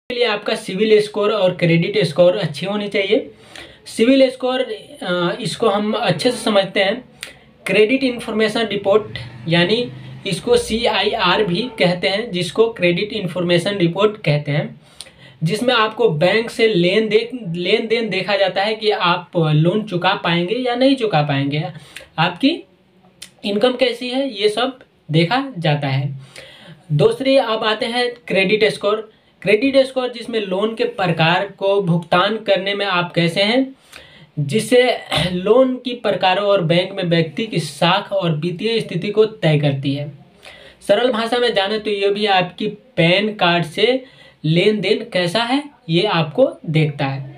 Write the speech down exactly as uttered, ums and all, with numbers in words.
के लिए आपका सिविल स्कोर और क्रेडिट स्कोर अच्छी होनी चाहिए। सिविल स्कोर इसको हम अच्छे से समझते हैं। क्रेडिट इन्फॉर्मेशन रिपोर्ट यानी इसको सी आई आर भी कहते हैं, जिसको क्रेडिट इन्फॉर्मेशन रिपोर्ट कहते हैं, जिसमें आपको बैंक से लेन देन लेन देन देखा जाता है कि आप लोन चुका पाएंगे या नहीं चुका पाएंगे, आपकी इनकम कैसी है, ये सब देखा जाता है। दूसरी अब आते हैं क्रेडिट स्कोर। क्रेडिट स्कोर जिसमें लोन के प्रकार को भुगतान करने में आप कैसे हैं, जिससे लोन की प्रकारों और बैंक में व्यक्ति की साख और वित्तीय स्थिति को तय करती है। सरल भाषा में जाने तो ये भी आपकी पैन कार्ड से लेन देन कैसा है ये आपको देखता है।